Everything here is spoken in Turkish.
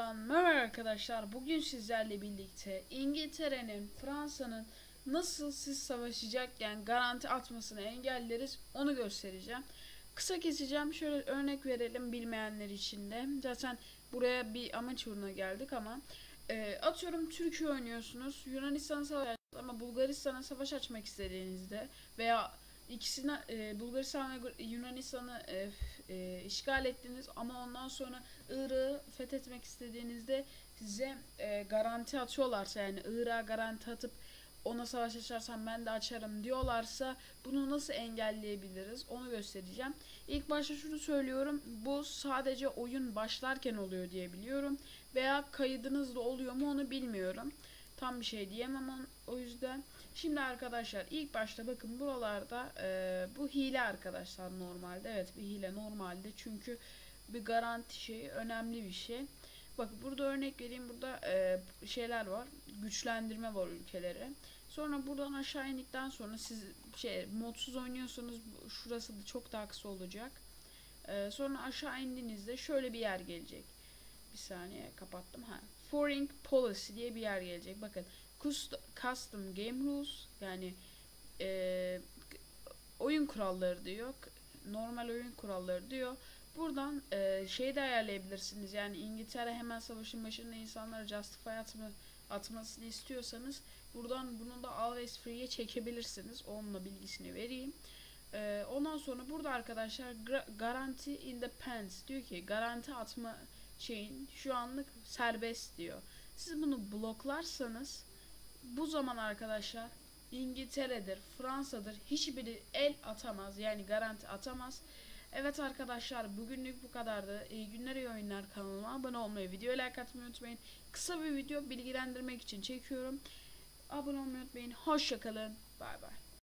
Merhaba arkadaşlar. Bugün sizlerle birlikte İngiltere'nin, Fransa'nın nasıl siz savaşacakken garanti atmasını engelleriz onu göstereceğim. Kısa keseceğim. Şöyle örnek verelim bilmeyenler için de. Zaten buraya bir amaç uğruna geldik ama atıyorum Türkiye oynuyorsunuz. Yunanistan'a savaş ama Bulgaristan'a savaş açmak istediğinizde veya İkisine Bulgaristan ve Yunanistan'ı işgal ettiniz ama ondan sonra Irak'ı fethetmek istediğinizde size garanti atıyorlarsa, yani Irak'a garanti atıp ona savaş açarsam ben de açarım diyorlarsa bunu nasıl engelleyebiliriz onu göstereceğim. İlk başta şunu söylüyorum, bu sadece oyun başlarken oluyor diye biliyorum veya kaydınızda oluyor mu onu bilmiyorum. Tam bir şey diyemem o yüzden. Şimdi arkadaşlar ilk başta bakın buralarda bu hile arkadaşlar normalde. Evet, bir hile normalde çünkü bir garanti şeyi önemli bir şey. Bak burada örnek vereyim, burada şeyler var, güçlendirme var ülkelere. Sonra buradan aşağı indikten sonra siz modsuz oynuyorsanız şurası da çok daha kısa olacak. Sonra aşağı indiğinizde şöyle bir yer gelecek. Bir saniye kapattım. Foreign Policy diye bir yer gelecek. Bakın Custom Game Rules, yani oyun kuralları diyor. Normal oyun kuralları diyor. Buradan şeyi de ayarlayabilirsiniz. Yani İngiltere hemen savaşın başında insanlara justify atmasını istiyorsanız buradan bunu da always free'ye çekebilirsiniz. Onunla bilgisini vereyim. Ondan sonra burada arkadaşlar garanti independence diyor ki garanti atma şeyin şu anlık serbest diyor. Siz bunu bloklarsanız bu zaman arkadaşlar İngiltere'dir, Fransa'dır hiçbiri el atamaz, yani garanti atamaz. Evet arkadaşlar, bugünlük bu kadardı. İyi günler, iyi oyunlar. Kanalıma abone olmayı, videoya like atmayı unutmayın. Kısa bir video bilgilendirmek için çekiyorum. Abone olmayı unutmayın. Hoşça kalın. Bay bay.